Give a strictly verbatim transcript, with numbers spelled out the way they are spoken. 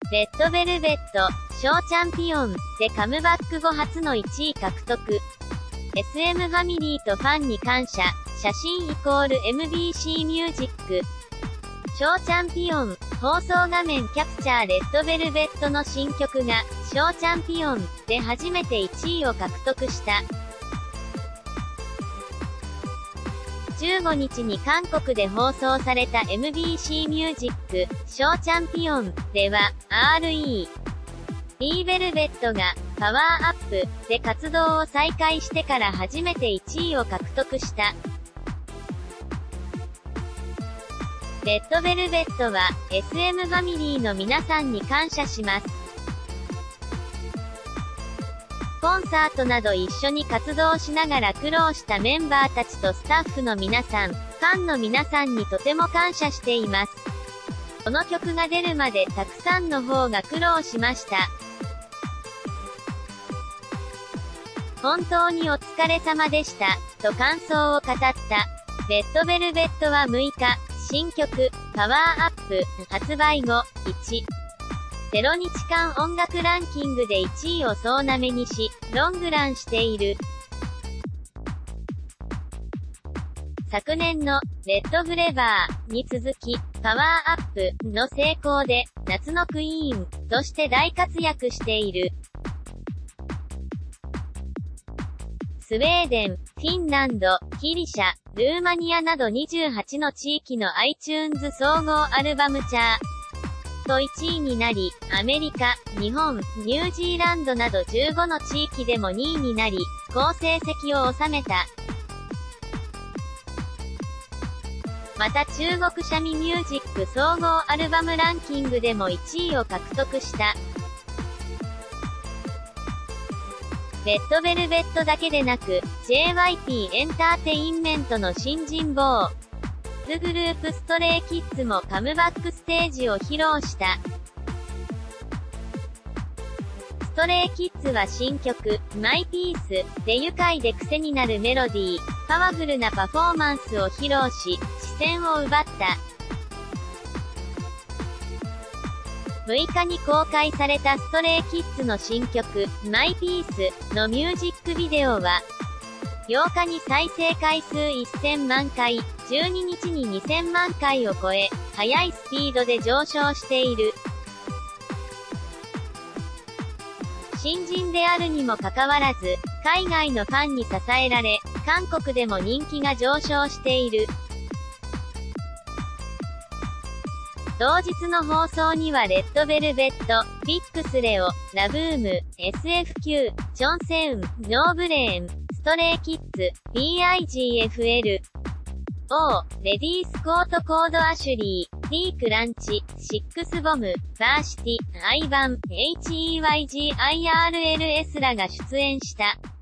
レッドベルベット、ショーチャンピオンでカムバック後初のいちい獲得。エスエム ファミリーとファンに感謝。写真イコール エムビーシー ミュージック。ショーチャンピオン、放送画面キャプチャーレッドベルベットの新曲が、ショーチャンピオンで初めていちいを獲得した。じゅうごにちに韓国で放送された エムビーシー ミュージック、ショーチャンピオンでは、アールイーディー ベルベットが、パワーアップで活動を再開してから初めていちいを獲得した。レッドベルベットは、エスエム ファミリーの皆さんに感謝します。コンサートなど一緒に活動しながら苦労したメンバーたちとスタッフの皆さん、ファンの皆さんにとても感謝しています。この曲が出るまでたくさんの方が苦労しました。本当にお疲れ様でした、と感想を語った。レッドベルベットはむいか、新曲、パワーアップ、発売後、いちじゅうにちかん音楽ランキングでいちいを総なめにし、ロングランしている。昨年の、レッドフレバーに続き、パワーアップの成功で、夏のクイーンとして大活躍している。スウェーデン、フィンランド、ギリシャ、ルーマニアなどにじゅうはちの地域の iTunes 総合アルバムチャートいちいになり、アメリカ、日本、ニュージーランドなどじゅうごの地域でもにいになり、好成績を収めた。また中国シャミミュージック総合アルバムランキングでもいちいを獲得した。レッドベルベットだけでなく、ジェイワイピー エンターテインメントの新人ボーズグループストレイキッズもカムバックステージを披露した。ストレイキッズは新曲、マイピースで愉快で癖になるメロディー、パワフルなパフォーマンスを披露し、視線を奪った。むいかに公開されたストレイキッズの新曲、マイピースのミュージックビデオは、ようかに再生回数せんまんかい、じゅうににちににせんまんかいを超え、速いスピードで上昇している。新人であるにもかかわらず、海外のファンに支えられ、韓国でも人気が上昇している。同日の放送にはレッドベルベット、ピックスレオ、ラブーム、エスエフキュー、チョンセウン、ノーブレーン、ストレイキッズ、ビーアイジーエフエル、O、レディースコートコードアシュリー、D クランチ、シックスボム、バーシティ、アイバン、エイチイーワイジーアイアールエルエス らが出演した。